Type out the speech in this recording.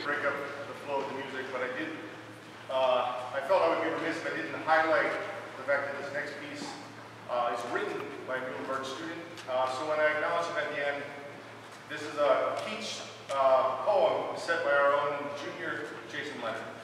break up the flow of the music, but I felt I would be remiss if I didn't highlight the fact that this next piece is written by a Muhlenberg student. So when I acknowledge him at the end, this is a Keats poem set by our own junior Jason Leonard.